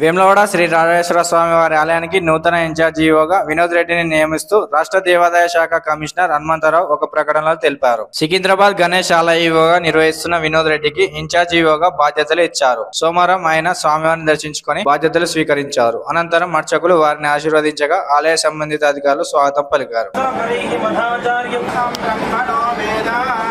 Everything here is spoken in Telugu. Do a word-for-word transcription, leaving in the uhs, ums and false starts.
వేములవాడ శ్రీ రాజరాజేశ్వర స్వామి వారి ఆలయానికి నూతన ఇన్ఛార్జి ఈవోగా వినోద్ రెడ్డిని నియమిస్తూ రాష్ట్ర దేవాదాయ శాఖ కమిషనర్ హనుమంతరావు ఒక ప్రకటనలో తెలిపారు. సికింద్రాబాద్ గణేష్ ఆలయ ఈవోగా నిర్వహిస్తున్న వినోద్ రెడ్డికి ఇన్ఛార్జి ఈవోగా బాధ్యతలు ఇచ్చారు. సోమవారం ఆయన స్వామివారిని దర్శించుకుని బాధ్యతలు స్వీకరించారు. అనంతరం అర్చకులు వారిని ఆశీర్వదించగా ఆలయ సంబంధిత అధికారులు స్వాగతం పలికారు.